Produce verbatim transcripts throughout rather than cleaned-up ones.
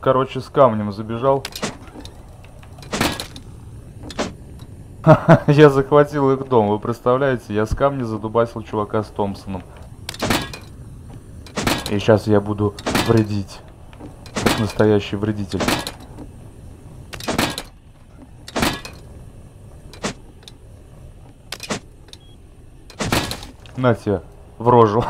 короче, с камнем забежал. Я захватил их дом, вы представляете? Я с камня задубасил чувака с Томпсоном. И сейчас я буду вредить. Как настоящий вредитель. На тебе, в рожу.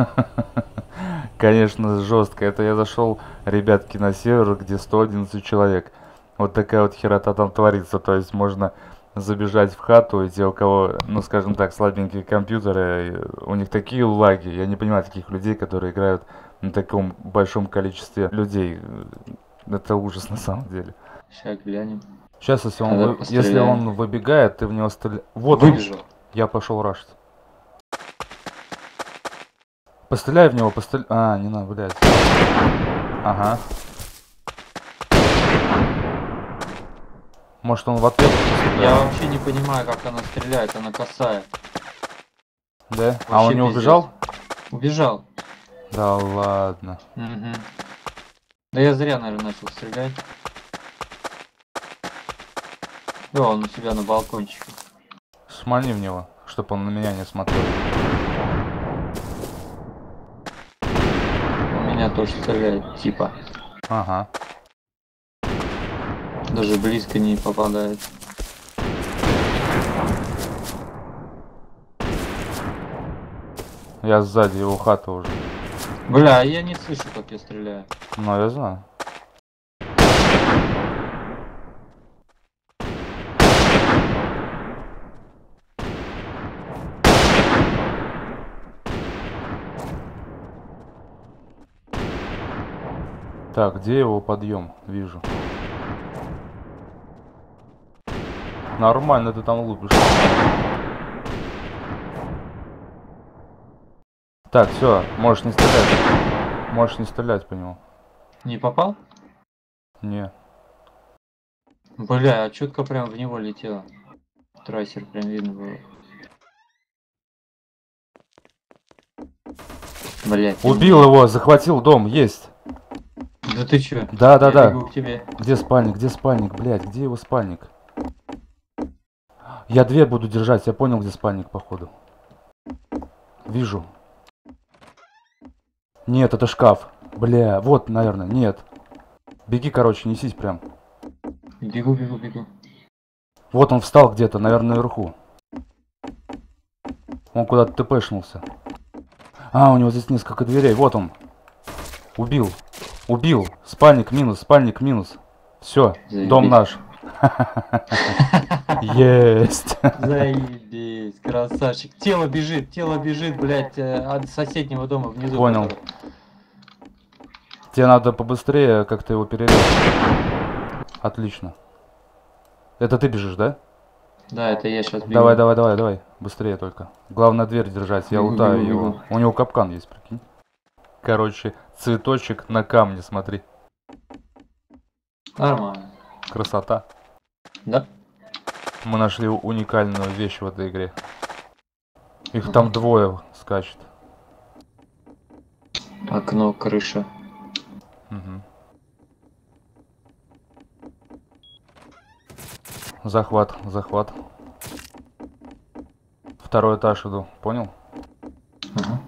Конечно, жестко. Это я зашел, ребятки, на сервер, где сто одиннадцать человек. Вот такая вот херота там творится. То есть можно забежать в хату, и те, у кого, ну скажем так, слабенькие компьютеры, у них такие лаги. Я не понимаю таких людей, которые играют на таком большом количестве людей. Это ужас на самом деле. Сейчас глянем. Сейчас, если он, вы... если он выбегает, ты в него стреляешь. Вот выбежал. Он. Я пошел рашить. Постреляй в него, постреляй. А, не надо, блядь. Ага. Может, он в ответ? Я вообще не понимаю, как она стреляет, она косая. Да? Вообще а он не пиздец. убежал? Убежал. Да ладно. Угу. Да я зря, наверное, начал стрелять. О, он у себя на балкончике. Шмани в него, чтобы он на меня не смотрел. У меня тоже стреляет, типа. Ага. Даже близко не попадает. Я сзади его хата уже. Бля, я не слышу, как я стреляю. Ну, я знаю. Так, где его подъем? Вижу. Нормально ты там лупишь. Так, все, можешь не стрелять. Можешь не стрелять по нему. Не попал? Не. Бля, а четко прям в него летело. Трассер прям видно было. Блять. Убил его, захватил дом, есть. Да ты чё? Да, да, я да. бегу к тебе. Где спальник, где спальник, блядь, где его спальник? Я дверь буду держать, я понял, где спальник, походу. Вижу. Нет, это шкаф. Бля, вот, наверное, нет. Беги, короче, несись прям. Бегу, бегу, бегу. Вот он встал где-то, наверное, наверху. Он куда-то тпшнулся. А, у него здесь несколько дверей, вот он. Убил. Убил. Спальник минус, спальник минус. Все, дом наш. Есть. Заебись, красавчик. Тело бежит, тело бежит, блядь, от соседнего дома внизу. Понял. Который... Тебе надо побыстрее как-то его перерезать. Отлично. Это ты бежишь, да? Да, это я сейчас бегу. Давай, давай, давай, давай. Быстрее только. Главное дверь держать, я бегу, лутаю бегу, его. бегу. У него капкан есть, прикинь. Короче, цветочек на камне, смотри. Нормально. Красота. Да? Мы нашли уникальную вещь в этой игре. Их там двое скачет. Окно, крыша. Угу. Захват, захват. Второй этаж иду, понял? Ага.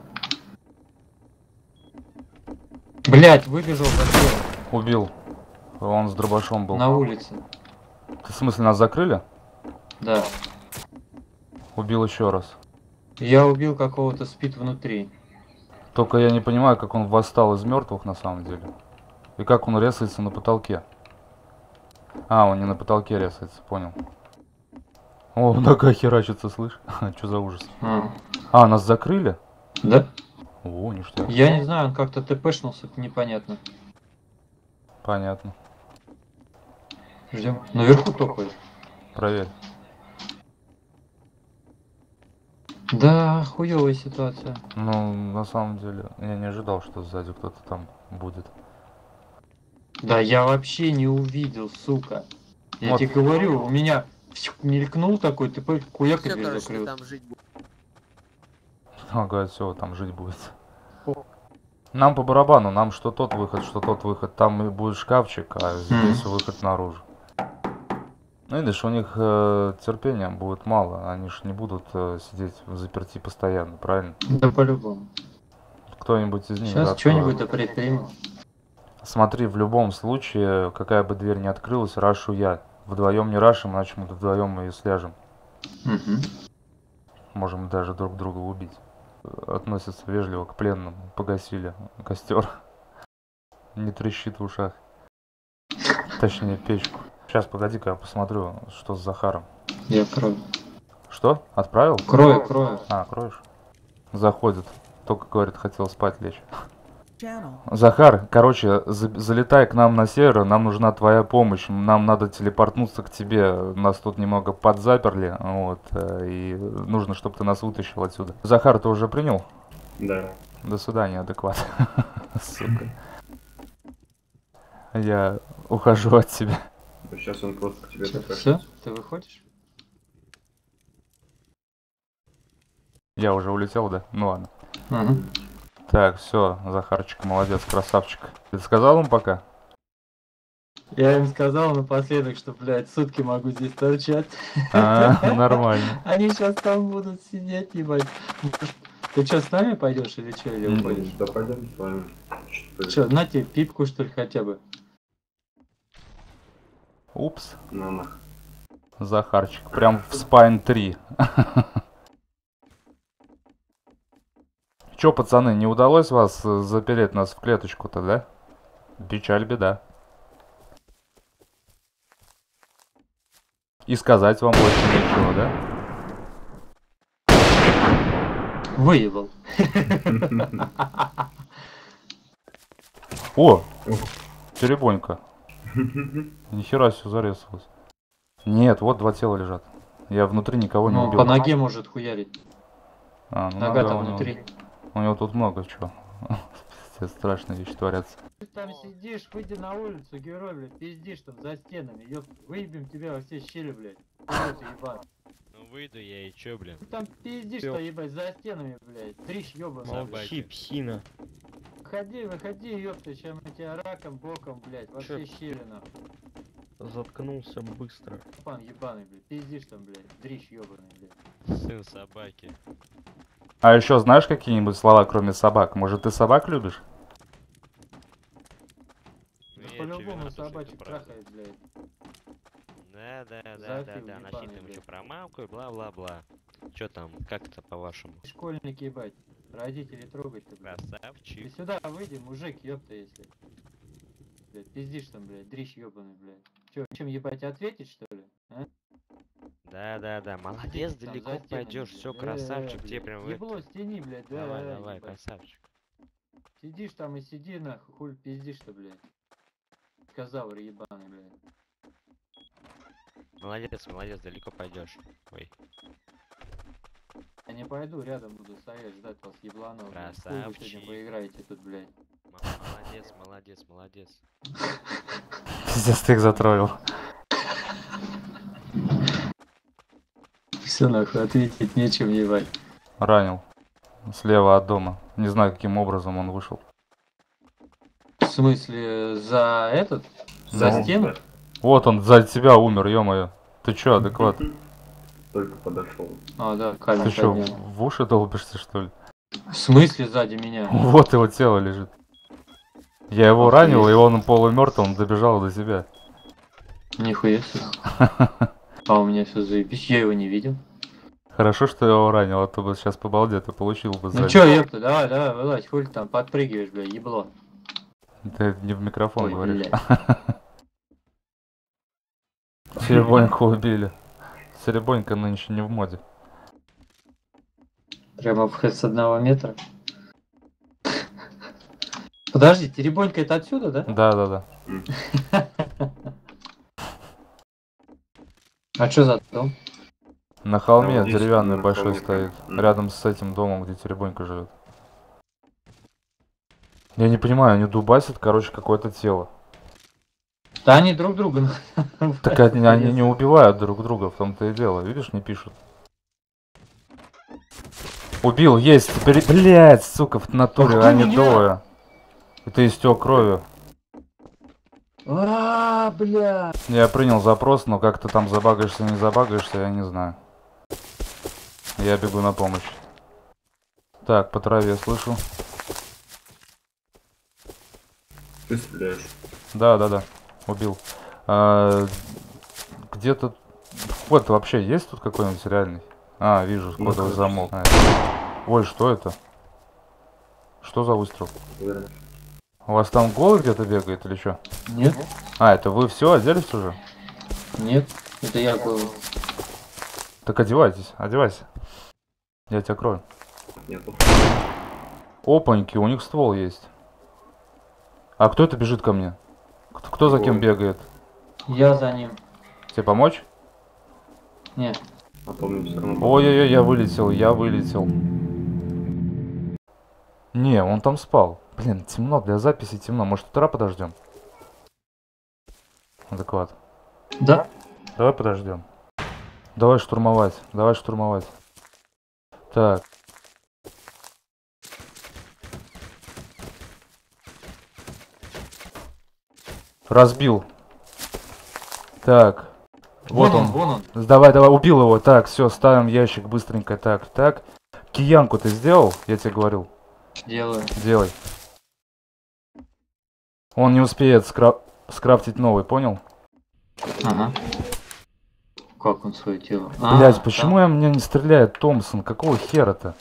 Блять, выбежал за дверь. Убил. Он с дробашом был. На улице. Ты в смысле нас закрыли? Да. Убил еще раз. Я убил какого-то спит внутри. Только я не понимаю, как он восстал из мертвых на самом деле. И как он резается на потолке. А, он не на потолке резается, понял. О, нога херачится, слышь? Что за ужас? А. а, нас закрыли? Да? О, ништяк. Я не знаю, он как-то тпшнулся, непонятно. Понятно. Ждем. Наверху топает. Проверь. Да, хуёвая ситуация. Ну, на самом деле, я не ожидал, что сзади кто-то там будет. Да я вообще не увидел, сука. Я Вот. тебе говорю, у меня мелькнул такой, ты хуяк и дверь закрыл. Ага, все, там жить будет. Нам по барабану, нам что тот выход, что тот выход. Там и будет шкафчик, а здесь выход наружу. Ну, видишь, у них э, терпения будет мало. Они ж не будут э, сидеть в заперти постоянно, правильно? Да по-любому. Кто-нибудь из них... Сейчас откроет. что-нибудь да предпримем. Смотри, в любом случае, какая бы дверь не открылась, рашу я. Вдвоем не рашим, иначе мы вдвоем и сляжем. Угу. Можем даже друг друга убить. Относятся вежливо к пленным. Погасили костер. Не трещит в ушах. Точнее, печку. Сейчас, погоди-ка, я посмотрю, что с Захаром. Я крою. Что? Отправил? Крою, крою. А, кроешь? Заходит. Только, говорит, хотел спать лечь. Захар, короче, за залетай к нам на север, нам нужна твоя помощь. Нам надо телепортнуться к тебе. Нас тут немного подзаперли, вот, и нужно, чтобы ты нас вытащил отсюда. Захар, ты уже принял? Да. До свидания, адекват. Сука. Я ухожу от тебя. Сейчас он просто к тебе докажет. Все? Ты выходишь? Я уже улетел, да? Ну ладно. Угу. Так, все, Захарчик, молодец, красавчик. Ты сказал им пока? Я им сказал напоследок, что, блядь, сутки могу здесь торчать. А, нормально. Они сейчас там будут сидеть, ебать. Ты что, с нами пойдешь или что, или уходишь? Да пойдем с вами. Что, на тебе пипку, что ли, хотя бы? Упс. На, на. Захарчик, прям в спайн три. Чё, пацаны, не удалось вас запереть нас в клеточку-то, да? Печаль, беда. И сказать вам больше нечего, да? Выебал. О! Теребонька. Нихера себе зарезалась. Нет, вот два тела лежат. Я внутри никого не Ну, убил. по ноге может хуярить. А, ну, Нога-то нога у него- внутри. У него тут много чего. Все страшные вещи творятся. Ты там сидишь, выйди на улицу, герой, блядь, пиздишь там за стенами, ёп, выебем тебя во все щели, блядь. Урод ебаный. Ну выйду я и чё, блин? Ты там пиздишь, что ебать, за стенами, блядь, дрищ ёбаный. Молчи, псина. Выходи, выходи, ёпта, чем я тебя раком, боком, блядь, во все щели, нахуй. Заткнулся быстро. Пан ебаный, блядь, пиздишь там, блядь, дрищ ёбаный, блядь. Сын собаки. А еще знаешь какие-нибудь слова, кроме собак? Может, ты собак любишь? Ну, я тебе По-любому вина, то, что собачек это правда. трахает, блядь. Да, да, да, да, Зоофил да. ебаный, Насчитываем блядь. еще про мамку и бла-бла-бла. Чё там, как это по-вашему? Школьники, ебать, родители трогать-то, блядь. Ты Красавчик. сюда выйди, мужик, ёпта, если. Блядь, пиздишь там, блядь, дрищ ёбаный, блядь. Чё, чем ебать ответить, что ли? А? Да, да, да. Молодец, Там далеко за стенами, пойдешь. блядь. Все, Э, красавчик. Тебе блядь. прям в Ебло это- стяни, блядь, да. Давай, давай, ебать. красавчик. Сидишь там и сиди, нахуй, хуй пиздишь-то, блядь. Козавр ебаный, блядь. Молодец, молодец, далеко пойдешь. Ой, Я не пойду, рядом буду стоять, ждать вас, ебланов. блядь. Хуй вы Красавчик. сегодня поиграете тут, блядь. м- молодец, молодец, молодец. Пиздец, ты их затроил. Все, нахуй, ответить нечем, ебать. Ранил. Слева от дома. Не знаю, каким образом он вышел. В смысле, за этот? За Да. стену? Вот он за тебя умер, ё-моё. Ты чё, адекват? Только подошел. А, да, камень Ты чё, поднял. в уши долбишься, что ли? В смысле сзади меня? Вот его тело лежит. Я его Ох, ранил, есть. и он полумертв, он добежал до тебя. Нихуя себе. А у меня все заебись, я его не видел. Хорошо, что я его ранил, а то бы сейчас по балде ты получил бы Ну сзади. чё, ёпта, давай, давай, вылазь, хуй ты там подпрыгиваешь, бля, ебло. Ты не в микрофон Ой, говоришь. блядь. Серебоньку убили. Серебонька нынче не в моде. Прямо в хэт с одного метра. Подожди, теребонька это отсюда, да? Да, да, да. А чё за дом? На холме Да, вот здесь деревянный на большой холме стоит. прям. Рядом с этим домом, где Теребонька живет. Я не понимаю, они дубасят, короче, какое-то тело. Да они друг друга. Так они, они не убивают друг друга, в том-то и дело. Видишь, не пишут. Убил, есть. Бли- Блядь, сука, в натуре, Ах ты они меня! двое. Ты истек кровью. А, бля. Я принял запрос, но как ты там забагаешься, не забагаешься, я не знаю. Я бегу на помощь. Так, по траве слышу. Ты стреляешь. Да, да, да. Убил. А, где-то вход вообще есть тут какой-нибудь реальный? А, вижу, Ну, кодовый конечно. замок. А, ой, что это? Что за выстрел? Уверен. У вас там голый где-то бегает или что? Нет, А, это вы все оделись уже? нет, это я был. Так одевайтесь, одевайся. Я тебя крою. Нету. Опаньки, у них ствол есть. А кто это бежит ко мне? Кто, кто за кем Ой. бегает? Я за ним. Тебе помочь? Нет. А то мне все равно. Ой-ой-ой, я вылетел, я вылетел. Не, он там спал. Блин, темно, для записи темно. Может, утра подождем? Адекват. Да? Давай подождем. Давай штурмовать, давай штурмовать. Так. Разбил. Так. Вот Вон он. вон он. Давай, давай, убил его. Так, все, ставим ящик быстренько. Так, так. Киянку ты сделал? Я тебе говорил. Делаю. Делай. Он не успеет скра... скрафтить новый, понял? Ага. Как он свое тело? Блять, А, почему да. я мне не стреляет Томпсон? Какого хера-то?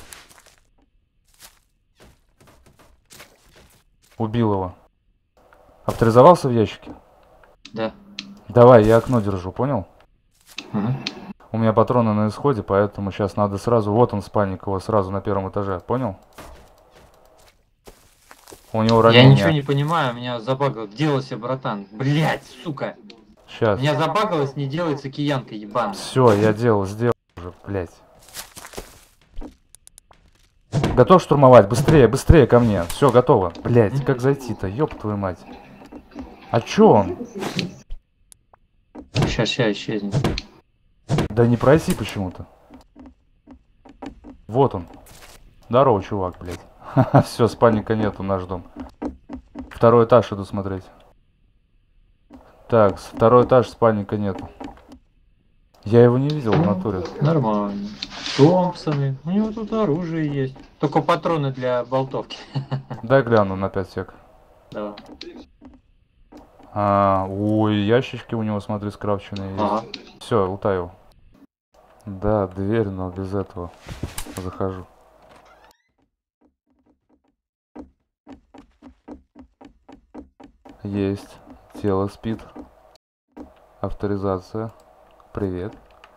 Убил его. Авторизовался в ящике? Да. Давай, я окно держу, понял? Ага. У меня патроны на исходе, поэтому сейчас надо сразу... Вот он, спальник его, сразу на первом этаже, понял? У него Я ранение. ничего не понимаю, меня забагало. Делался, братан. Блять, сука. Сейчас. Меня забагалось, не делается киянка, ебаная. Все, я делал, сделал уже, блять. Готов штурмовать? Быстрее, быстрее ко мне. Все, готово. Блять, как зайти-то? Ёб твою мать. А чё он? Сейчас, сейчас исчезнет. Да не пройти почему-то. Вот он. Здорово, чувак, блядь. Все, спальника нету, наш дом. Второй этаж иду смотреть. Так, второй этаж, спальника нету. Я его не видел в натуре. Нормально. Томпсоны. У него тут оружие есть. Только патроны для болтовки. Дай гляну на пять сек. Давай. А, ой, ящички у него, смотри, скрафченные есть. Ага. Все, лутай его. Да, дверь, но без этого. Захожу. Есть. Тело спит. Авторизация. Привет.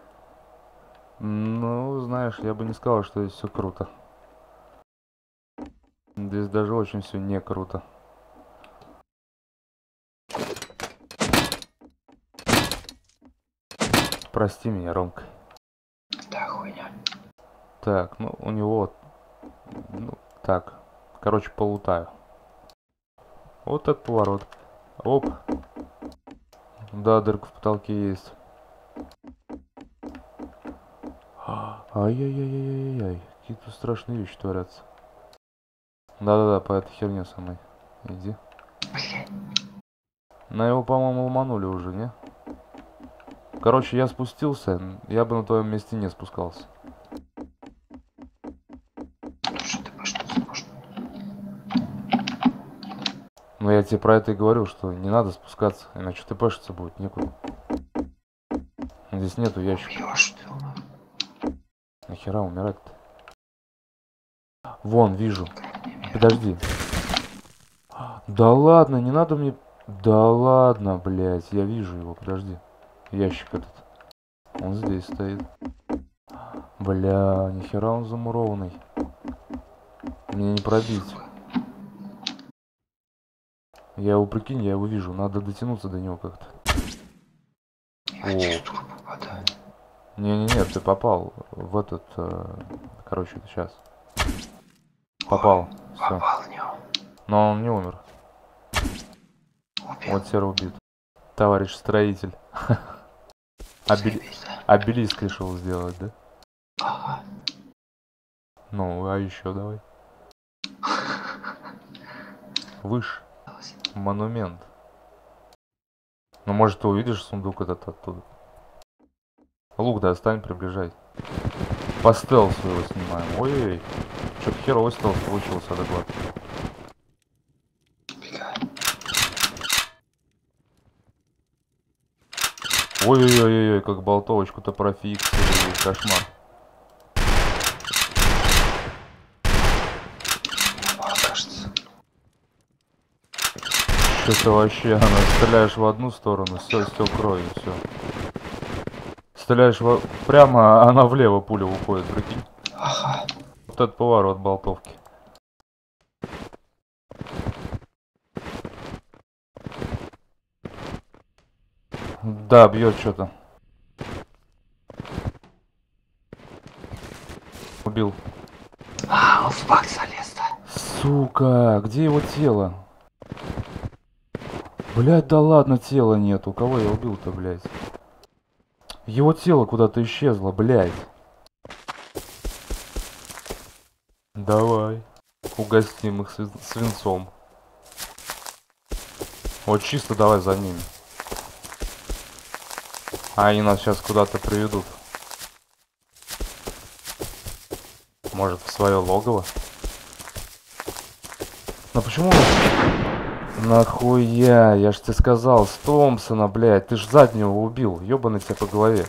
Ну, знаешь, я бы не сказал, что здесь все круто. Здесь даже очень все не круто. Прости меня, Ромка. Да, хуйня. Так, ну у него... Ну, так. Короче, полутаю. Вот этот поворот. Оп. Да, дырка в потолке есть. Ай-яй-яй-яй-яй-яй. Какие-то страшные вещи творятся. Да-да-да, по этой херне самой. Иди. На его, по-моему, ломанули уже, не? Короче, я спустился. Я бы на твоем месте не спускался. Но я тебе про это и говорю, что не надо спускаться, иначе ты пешиться будет некуда. Здесь нету ящика. Нахера умирать-то? Вон, вижу. Подожди. Да ладно, не надо мне... Да ладно, блядь, я вижу его, подожди. Ящик этот. Он здесь стоит. Бля, нихера он замурованный. Мне не пробить. Я его, прикинь, я его вижу. Надо дотянуться до него как-то. Не-не-не, ты попал в этот... Э, короче, сейчас. Попал. Все. Попал в него. Но он не умер. Убил. Вот серый убит. Товарищ строитель. Обели... Обелиск решил сделать, да? Ага. Ну, а еще давай. выше. Монумент. Ну, может, ты увидишь сундук этот оттуда. Лук достань, приближай. По стелсу его снимаем. Ой-ой-ой. Что-то херовый стелс получился, доклад. Ой-ой-ой-ой, как болтовочку-то профиксили. Кошмар. Что-то вообще, она стреляешь в одну сторону, все, все кровью, все. Стреляешь во... прямо, а она влево пуля уходит, прикинь. Ага. Вот этот поворот болтовки. Да, бьет что-то. Убил. А, он в бак залез-то. Сука, где его тело? Блять, да ладно, тела нету. Кого я убил-то, блять? Его тело куда-то исчезло, блять. Давай. Угостим их свин- свинцом. Вот чисто давай за ними. А они нас сейчас куда-то приведут. Может, в свое логово? Но почему... Нахуя? Я ж тебе сказал, с Томпсона, блядь. Ты ж заднего убил. Ёбаный тебя по голове.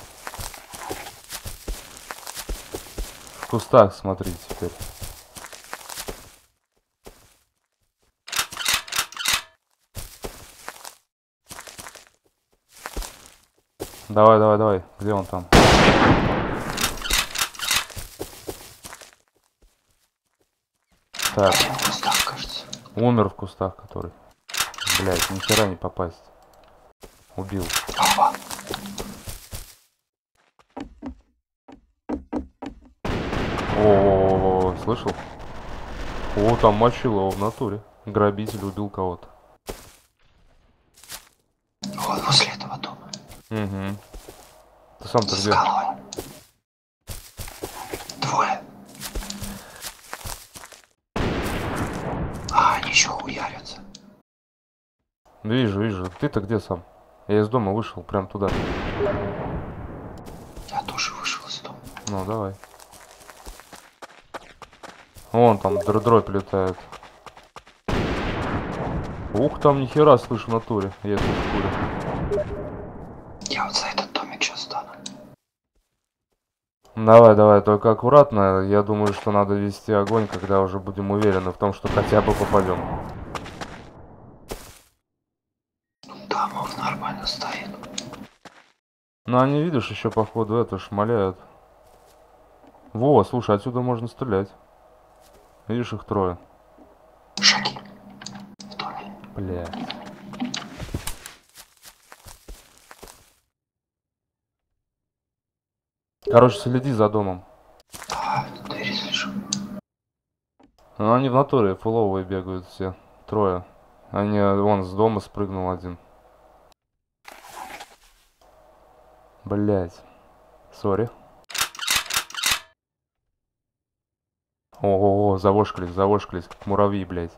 В кустах смотри теперь. Давай, давай, давай. Где он там? Так. В кустах, кажется. Умер в кустах, который. Блять, ни хера не попасть. Убил. Опа. О, слышал? О, там мочил его в натуре. Грабитель убил кого-то. Вот возле этого дома. Угу. Ты сам-то За где? скалой. Двое. А, они еще хуярятся. Вижу, вижу. Ты-то где сам? Я из дома вышел, прям туда. Я тоже вышел из дома. Ну, давай. Вон там дробь летает. Ух, там нихера слышу в натуре. Я тут курю. Я вот за этот домик сейчас стану. Давай, давай, только аккуратно. Я думаю, что надо вести огонь, когда уже будем уверены в том, что хотя бы попадем. Домов нормально стоит. Ну, они, видишь, еще походу это шмаляют. Во, слушай, отсюда можно стрелять. Видишь, их трое. Шаги. В доме. Бля. Короче, следи за домом. А, двери слышу. Ну, они в натуре фуловые бегают все. Трое. Они, вон, с дома спрыгнул один. Блять. Сори. Ого-го, завошкались, завошкались, как муравьи, блять.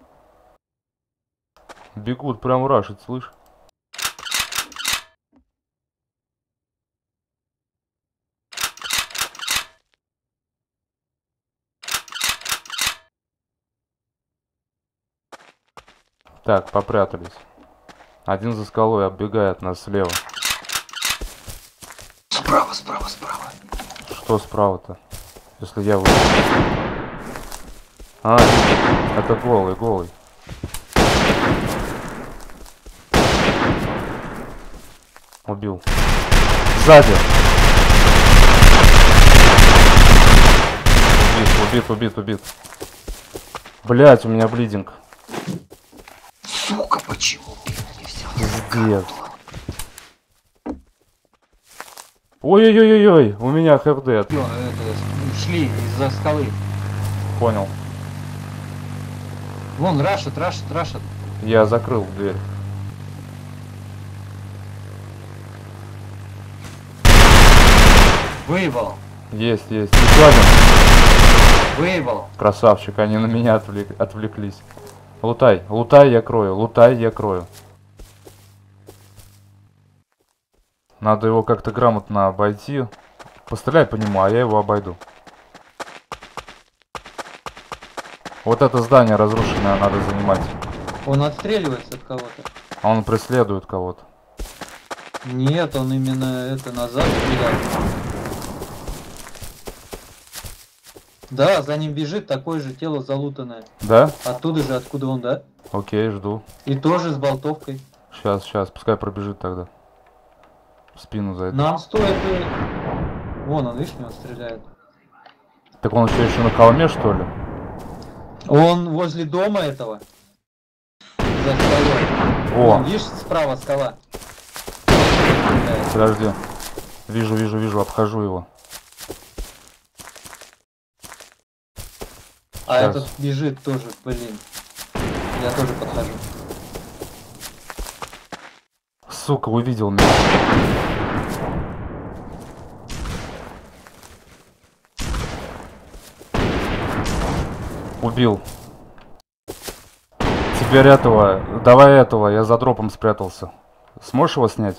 Бегут, прям рашить, слышь? Так, попрятались. Один за скалой оббегает нас слева. Справа, справа, справа. Что справа-то? Если я выйду. А, это голый, голый. Убил. Сзади. Убит, убит, убит, убит. Блять, у меня блидинг. Сука, почему ты не взял? Пиздец. Ой-ой-ой-ой, у меня хэвдед. Ё, это, шли из-за скалы. Понял. Вон, рашит, рашит, рашит. Я закрыл дверь. Выебал. Есть, есть. Еще один. Выебал. Красавчик, они на меня отвлек... отвлеклись. Лутай, лутай, я крою, лутай, я крою. Надо его как-то грамотно обойти. Постреляй по нему, а я его обойду. Вот это здание разрушенное надо занимать. Он отстреливается от кого-то. А он преследует кого-то. Нет, он именно это назад стреляет. Да, за ним бежит такое же тело залутанное. Да? Оттуда же, откуда он, да? Окей, жду. И тоже с болтовкой. Сейчас, сейчас, пускай пробежит тогда. В спину зайдет. Нам стоит... э, Вон он, видишь, в него стреляет. Так он еще еще на холме, что ли? Он возле дома этого. За скалой. О, Вон, видишь, справа скала. Стреляет. подожди. Вижу, вижу, вижу, обхожу его. А Сейчас. этот бежит тоже, блин. Я тоже подхожу. Сука, увидел меня. Убил. Теперь этого. Давай этого, я за дропом спрятался. Сможешь его снять?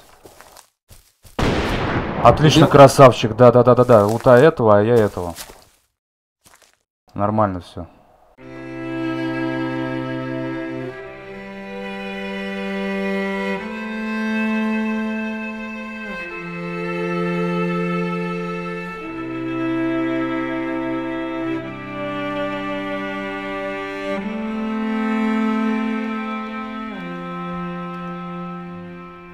Отлично, Где? красавчик. Да, да, да, да, да. Лутай этого, а я этого. Нормально все.